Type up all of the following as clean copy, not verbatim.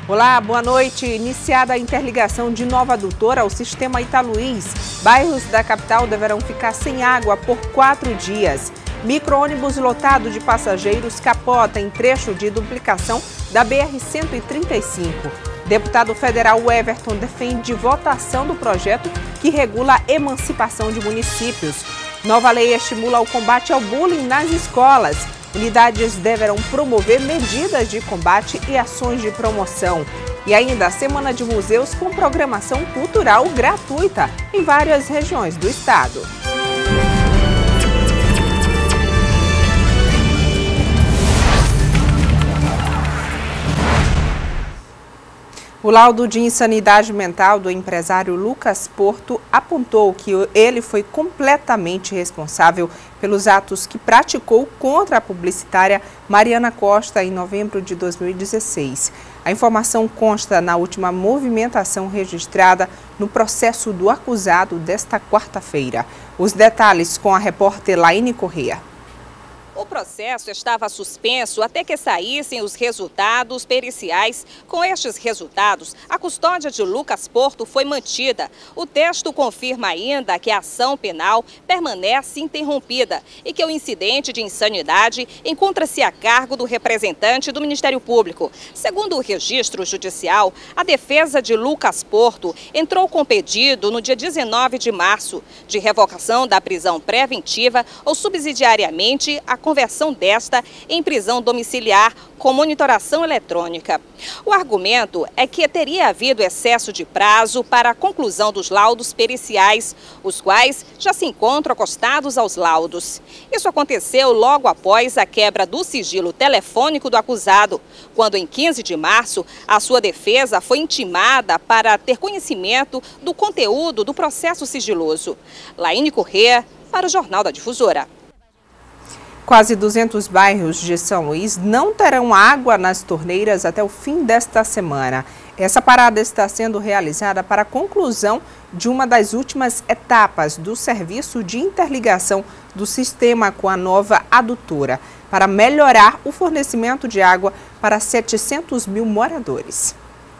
Olá, boa noite. Iniciada a interligação de Nova Adutora ao sistema Italuís, bairros da capital deverão ficar sem água por 4 dias. Micro-ônibus lotado de passageiros capota em trecho de duplicação da BR-135. Deputado federal Everton defende votação do projeto que regula a emancipação de municípios. Nova lei estimula o combate ao bullying nas escolas. Unidades deverão promover medidas de combate e ações de promoção. E ainda a Semana de Museus com programação cultural gratuita em várias regiões do estado. O laudo de insanidade mental do empresário Lucas Porto apontou que ele foi completamente responsável pelos atos que praticou contra a publicitária Mariana Costa em novembro de 2016. A informação consta na última movimentação registrada no processo do acusado desta quarta-feira. Os detalhes com a repórter Laine Corrêa. O processo estava suspenso até que saíssem os resultados periciais. Com estes resultados, a custódia de Lucas Porto foi mantida. O texto confirma ainda que a ação penal permanece interrompida e que o incidente de insanidade encontra-se a cargo do representante do Ministério Público. Segundo o registro judicial, a defesa de Lucas Porto entrou com pedido no dia 19 de março de revogação da prisão preventiva ou subsidiariamente a conversão desta em prisão domiciliar com monitoração eletrônica. O argumento é que teria havido excesso de prazo para a conclusão dos laudos periciais, os quais já se encontram acostados aos laudos. Isso aconteceu logo após a quebra do sigilo telefônico do acusado, quando em 15 de março a sua defesa foi intimada para ter conhecimento do conteúdo do processo sigiloso. Laine Corrêa, para o Jornal da Difusora. Quase 200 bairros de São Luís não terão água nas torneiras até o fim desta semana. Essa parada está sendo realizada para a conclusão de uma das últimas etapas do serviço de interligação do sistema com a nova adutora, para melhorar o fornecimento de água para 700 mil moradores.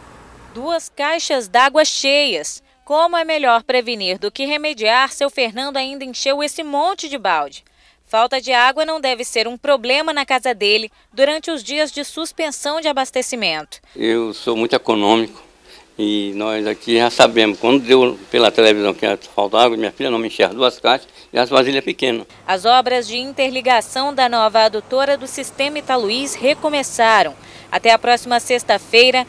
2 caixas d'água cheias. Como é melhor prevenir do que remediar? Seu Fernando ainda encheu esse monte de balde. Falta de água não deve ser um problema na casa dele durante os dias de suspensão de abastecimento. Eu sou muito econômico e nós aqui já sabemos, quando deu pela televisão que falta água, minha filha não me enxerga 2 caixas e as vasilhas pequenas. As obras de interligação da nova adutora do sistema Italuís recomeçaram. Até a próxima sexta-feira,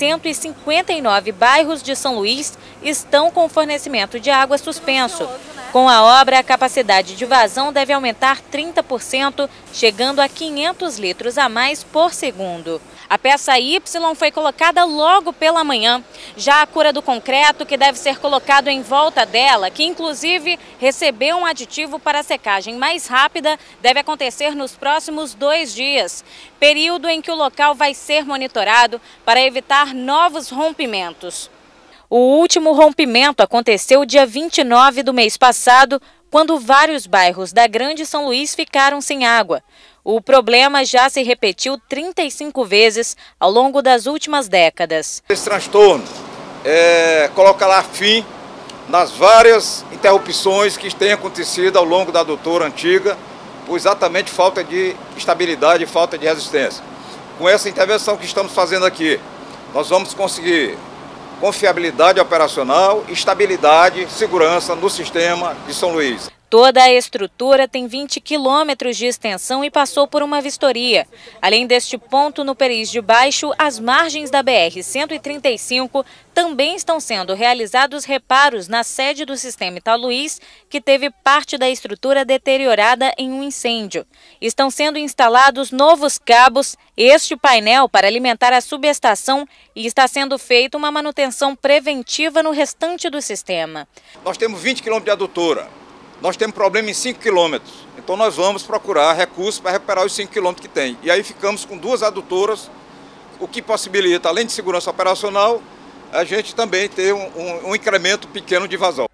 159 bairros de São Luís estão com fornecimento de água suspenso. Com a obra, a capacidade de vazão deve aumentar 30%, chegando a 500 litros a mais por segundo. A peça Y foi colocada logo pela manhã. Já a cura do concreto, que deve ser colocado em volta dela, que inclusive recebeu um aditivo para secagem mais rápida, deve acontecer nos próximos 2 dias, período em que o local vai ser monitorado para evitar novos rompimentos. O último rompimento aconteceu dia 29 do mês passado, quando vários bairros da Grande São Luís ficaram sem água. O problema já se repetiu 35 vezes ao longo das últimas décadas. Esse transtorno colocará fim nas várias interrupções que têm acontecido ao longo da adutora antiga, por exatamente falta de estabilidade e falta de resistência. Com essa intervenção que estamos fazendo aqui, nós vamos conseguir confiabilidade operacional, estabilidade, segurança no sistema de São Luís. Toda a estrutura tem 20 quilômetros de extensão e passou por uma vistoria. Além deste ponto no Peris de Baixo, as margens da BR-135 também estão sendo realizados reparos na sede do sistema Italuís, que teve parte da estrutura deteriorada em um incêndio. Estão sendo instalados novos cabos, este painel para alimentar a subestação e está sendo feita uma manutenção preventiva no restante do sistema. Nós temos 20 quilômetros de adutora. Nós temos problema em 5 quilômetros, então nós vamos procurar recursos para recuperar os 5 quilômetros que tem. E aí ficamos com 2 adutoras, o que possibilita, além de segurança operacional, a gente também ter um incremento pequeno de vazão.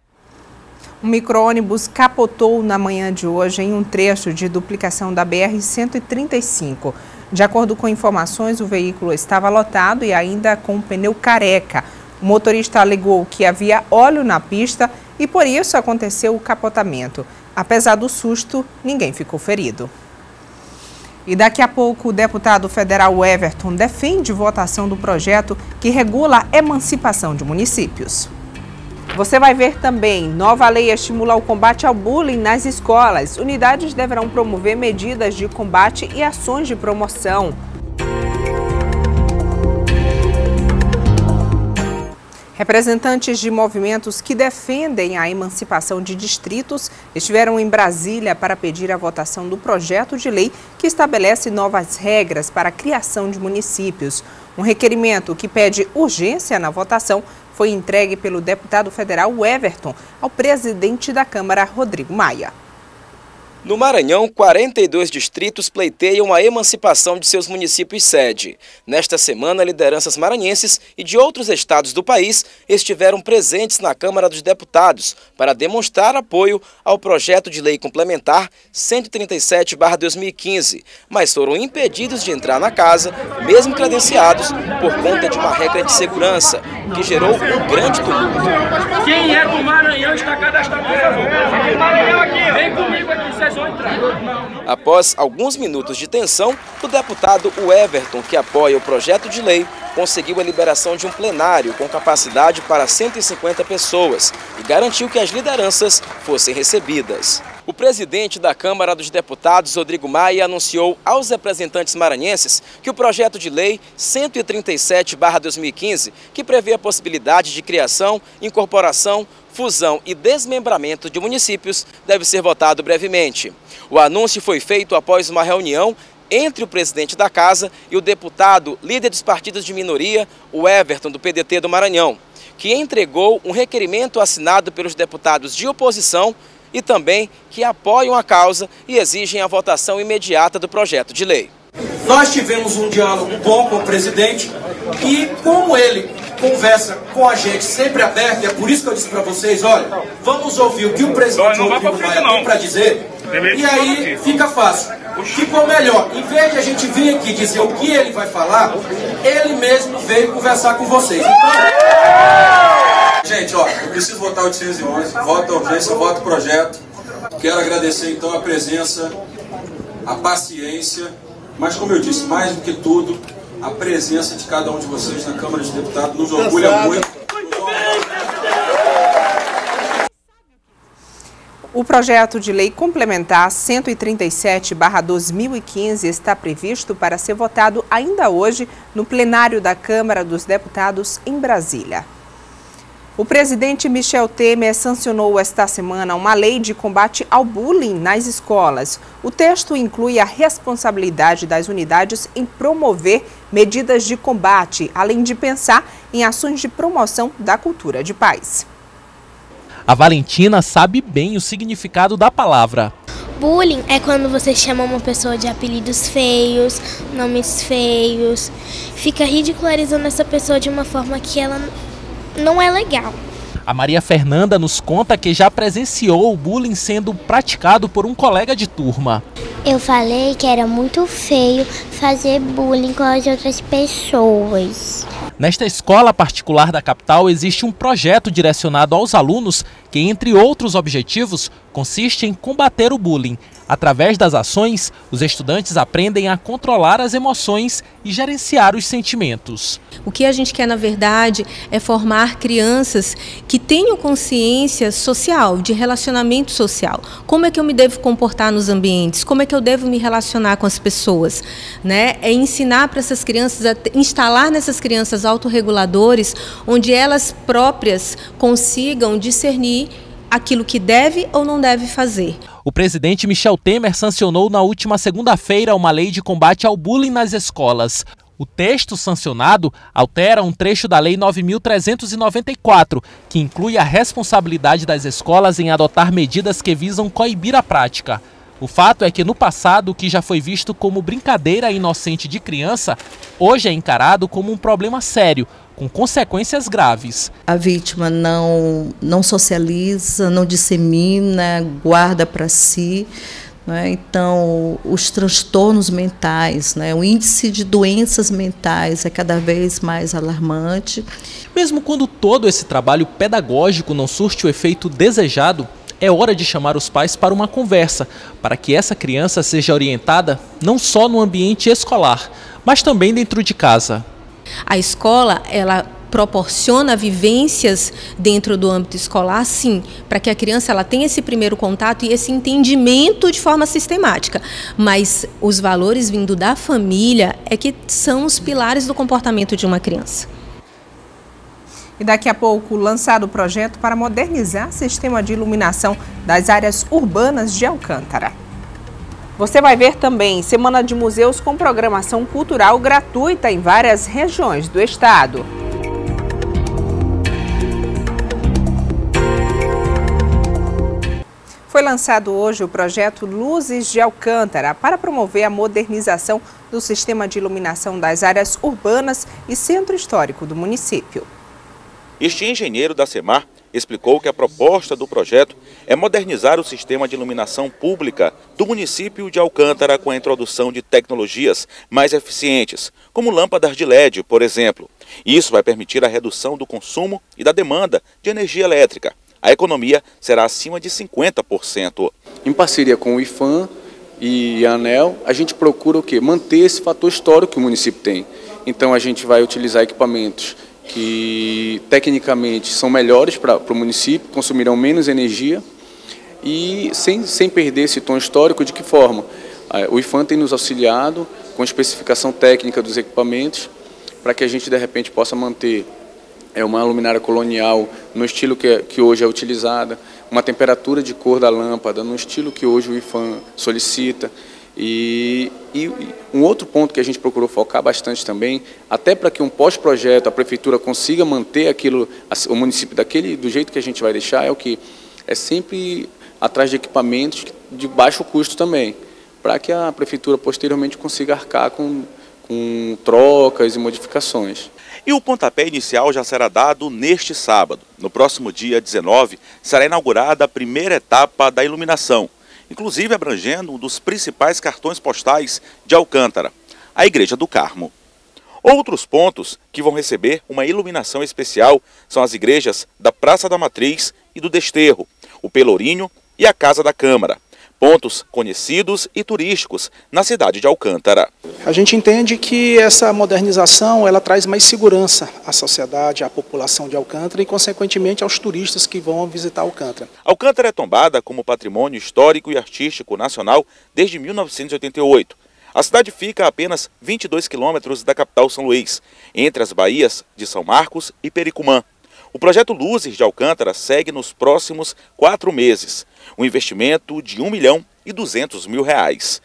Um micro-ônibus capotou na manhã de hoje em um trecho de duplicação da BR-135. De acordo com informações, o veículo estava lotado e ainda com o pneu careca. O motorista alegou que havia óleo na pista e por isso aconteceu o capotamento. Apesar do susto, ninguém ficou ferido. E daqui a pouco o deputado federal Everton defende votação do projeto que regula a emancipação de municípios. Você vai ver também, nova lei estimula o combate ao bullying nas escolas. Unidades deverão promover medidas de combate e ações de promoção. Representantes de movimentos que defendem a emancipação de distritos estiveram em Brasília para pedir a votação do projeto de lei que estabelece novas regras para a criação de municípios. Um requerimento que pede urgência na votação foi entregue pelo deputado federal Everton ao presidente da Câmara, Rodrigo Maia. No Maranhão, 42 distritos pleiteiam a emancipação de seus municípios sede. Nesta semana, lideranças maranhenses e de outros estados do país estiveram presentes na Câmara dos Deputados para demonstrar apoio ao projeto de lei complementar 137/2015, mas foram impedidos de entrar na casa, mesmo credenciados, por conta de uma regra de segurança, que gerou um grande tumulto. Quem é do Maranhão está cadastrado, por favor. Maranhão aqui, vem comigo aqui, vocês vão entrar. Após alguns minutos de tensão, o deputado Everton, que apoia o projeto de lei, conseguiu a liberação de um plenário com capacidade para 150 pessoas e garantiu que as lideranças fossem recebidas. O presidente da Câmara dos Deputados, Rodrigo Maia, anunciou aos representantes maranhenses que o projeto de lei 137/2015, que prevê a possibilidade de criação, incorporação, fusão e desmembramento de municípios, deve ser votado brevemente. O anúncio foi feito após uma reunião entre o presidente da Casa e o deputado líder dos partidos de minoria, o Everton, do PDT do Maranhão, que entregou um requerimento assinado pelos deputados de oposição e também que apoiam a causa e exigem a votação imediata do projeto de lei. Nós tivemos um diálogo bom com o presidente e, como ele conversa com a gente sempre aberto, e é por isso que eu disse para vocês, olha, vamos ouvir o que o presidente Rodrigo Maia tem para dizer, e aí fica fácil. Ficou melhor, em vez de a gente vir aqui dizer o que ele vai falar, ele mesmo veio conversar com vocês. Então... Gente, ó, eu preciso votar 811, voto a urgência, voto o projeto. Quero agradecer então a presença, a paciência, mas como eu disse, mais do que tudo, a presença de cada um de vocês na Câmara dos Deputados nos orgulha muito. O projeto de lei complementar 137/2015 está previsto para ser votado ainda hoje no plenário da Câmara dos Deputados em Brasília. O presidente Michel Temer sancionou esta semana uma lei de combate ao bullying nas escolas. O texto inclui a responsabilidade das unidades em promover medidas de combate, além de pensar em ações de promoção da cultura de paz. A Valentina sabe bem o significado da palavra. Bullying é quando você chama uma pessoa de apelidos feios, nomes feios, fica ridicularizando essa pessoa de uma forma que ela não é legal. A Maria Fernanda nos conta que já presenciou o bullying sendo praticado por um colega de turma. Eu falei que era muito feio fazer bullying com as outras pessoas. Nesta escola particular da capital existe um projeto direcionado aos alunos que, entre outros objetivos, consiste em combater o bullying. Através das ações, os estudantes aprendem a controlar as emoções e gerenciar os sentimentos. O que a gente quer, na verdade, é formar crianças que tenham consciência social, de relacionamento social. Como é que eu me devo comportar nos ambientes? Como é que eu devo me relacionar com as pessoas? Né? É ensinar para essas crianças, instalar nessas crianças autorreguladores, onde elas próprias consigam discernir aquilo que deve ou não deve fazer. O presidente Michel Temer sancionou na última segunda-feira uma lei de combate ao bullying nas escolas. O texto sancionado altera um trecho da Lei 9.394, que inclui a responsabilidade das escolas em adotar medidas que visam coibir a prática. O fato é que no passado, o que já foi visto como brincadeira inocente de criança, hoje é encarado como um problema sério, com consequências graves. A vítima não socializa, não dissemina, guarda para si, né? Então, os transtornos mentais, né? O índice de doenças mentais é cada vez mais alarmante. Mesmo quando todo esse trabalho pedagógico não surte o efeito desejado, é hora de chamar os pais para uma conversa, para que essa criança seja orientada não só no ambiente escolar, mas também dentro de casa. A escola, ela proporciona vivências dentro do âmbito escolar, sim, para que a criança ela tenha esse primeiro contato e esse entendimento de forma sistemática. Mas os valores vindo da família é que são os pilares do comportamento de uma criança. E daqui a pouco, lançado o projeto para modernizar o sistema de iluminação das áreas urbanas de Alcântara. Você vai ver também Semana de Museus com programação cultural gratuita em várias regiões do estado. Foi lançado hoje o projeto Luzes de Alcântara para promover a modernização do sistema de iluminação das áreas urbanas e centro histórico do município. Este engenheiro da Semar explicou que a proposta do projeto é modernizar o sistema de iluminação pública do município de Alcântara com a introdução de tecnologias mais eficientes, como lâmpadas de LED, por exemplo. Isso vai permitir a redução do consumo e da demanda de energia elétrica. A economia será acima de 50%. Em parceria com o IFAM e a ANEEL, a gente procura o quê? Manter esse fator histórico que o município tem. Então a gente vai utilizar equipamentos que tecnicamente são melhores para o município, consumirão menos energia e sem perder esse tom histórico. De que forma? O IFAM tem nos auxiliado com a especificação técnica dos equipamentos para que a gente de repente possa manter uma luminária colonial no estilo que hoje é utilizada, uma temperatura de cor da lâmpada no estilo que hoje o IFAM solicita. E um outro ponto que a gente procurou focar bastante também, até para que um pós-projeto a prefeitura consiga manter aquilo, o município do jeito que a gente vai deixar, é o que é sempre atrás de equipamentos de baixo custo também, para que a prefeitura posteriormente consiga arcar com trocas e modificações. E o pontapé inicial já será dado neste sábado. No próximo dia 19, será inaugurada a primeira etapa da iluminação, inclusive abrangendo um dos principais cartões postais de Alcântara, a Igreja do Carmo. Outros pontos que vão receber uma iluminação especial são as igrejas da Praça da Matriz e do Desterro, o Pelourinho e a Casa da Câmara, pontos conhecidos e turísticos na cidade de Alcântara. A gente entende que essa modernização ela traz mais segurança à sociedade, à população de Alcântara e, consequentemente, aos turistas que vão visitar Alcântara. Alcântara é tombada como patrimônio histórico e artístico nacional desde 1988. A cidade fica a apenas 22 quilômetros da capital São Luís, entre as baías de São Marcos e Pericumã. O projeto Luzes de Alcântara segue nos próximos 4 meses, um investimento de R$1.200.000.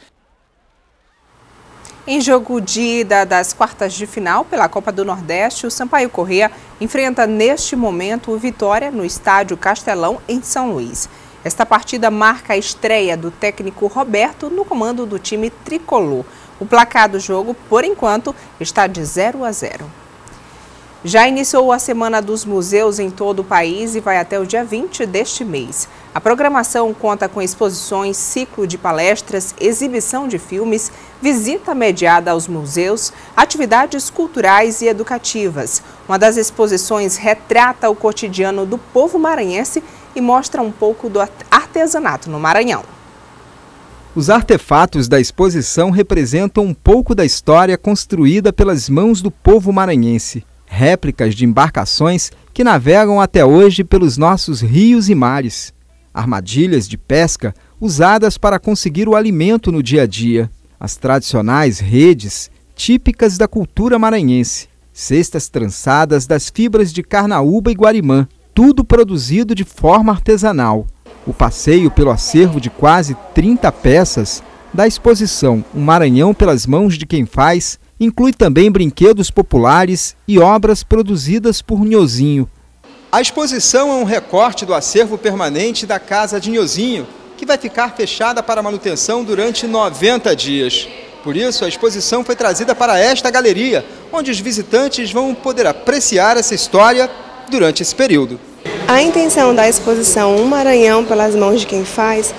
Em jogo de ida das quartas de final pela Copa do Nordeste, o Sampaio Corrêa enfrenta neste momento o Vitória no estádio Castelão, em São Luís. Esta partida marca a estreia do técnico Roberto no comando do time tricolor. O placar do jogo, por enquanto, está de 0-0. Já iniciou a Semana dos Museus em todo o país e vai até o dia 20 deste mês. A programação conta com exposições, ciclo de palestras, exibição de filmes, visita mediada aos museus, atividades culturais e educativas. Uma das exposições retrata o cotidiano do povo maranhense e mostra um pouco do artesanato no Maranhão. Os artefatos da exposição representam um pouco da história construída pelas mãos do povo maranhense. Réplicas de embarcações que navegam até hoje pelos nossos rios e mares. Armadilhas de pesca usadas para conseguir o alimento no dia a dia. As tradicionais redes típicas da cultura maranhense. Cestas trançadas das fibras de carnaúba e guarimã. Tudo produzido de forma artesanal. O passeio pelo acervo de quase 30 peças da exposição Um Maranhão pelas mãos de quem faz inclui também brinquedos populares e obras produzidas por Nhozinho. A exposição é um recorte do acervo permanente da Casa de Nhozinho, que vai ficar fechada para manutenção durante 90 dias. Por isso, a exposição foi trazida para esta galeria, onde os visitantes vão poder apreciar essa história durante esse período. A intenção da exposição Um Maranhão pelas mãos de quem faz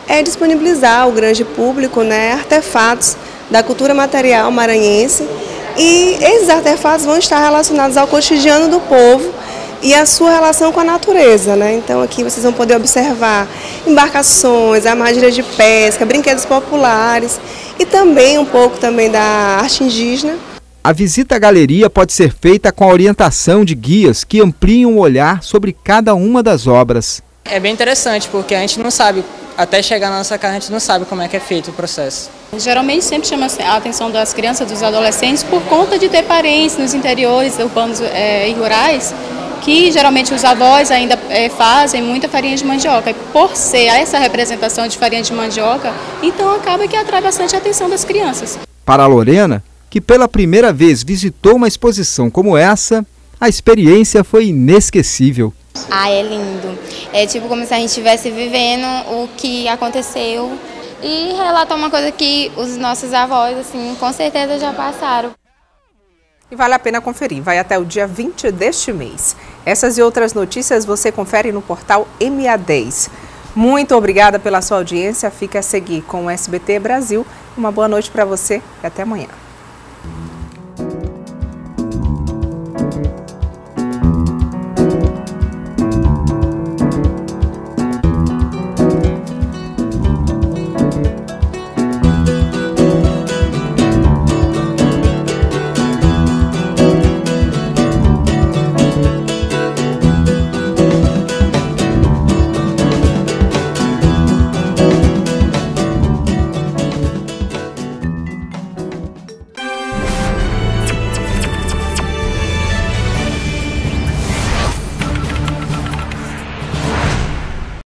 é disponibilizar ao grande público, né, artefatos da cultura material maranhense, e esses artefatos vão estar relacionados ao cotidiano do povo e a sua relação com a natureza, né? Então aqui vocês vão poder observar embarcações, armadilhas de pesca, brinquedos populares e também um pouco também da arte indígena. A visita à galeria pode ser feita com a orientação de guias que ampliem o olhar sobre cada uma das obras. É bem interessante porque a gente não sabe, até chegar na nossa casa a gente não sabe como é que é feito o processo. Geralmente sempre chama a atenção das crianças, dos adolescentes, por conta de ter parentes nos interiores urbanos e rurais, que geralmente os avós ainda fazem muita farinha de mandioca. E por ser essa representação de farinha de mandioca, então acaba que atrai bastante a atenção das crianças. Para a Lorena, que pela primeira vez visitou uma exposição como essa, a experiência foi inesquecível. Ah, é lindo. É tipo como se a gente estivesse vivendo o que aconteceu e relatar uma coisa que os nossos avós, assim, com certeza já passaram. E vale a pena conferir, vai até o dia 20 deste mês. Essas e outras notícias você confere no portal MA10. Muito obrigada pela sua audiência, fica a seguir com o SBT Brasil. Uma boa noite para você e até amanhã.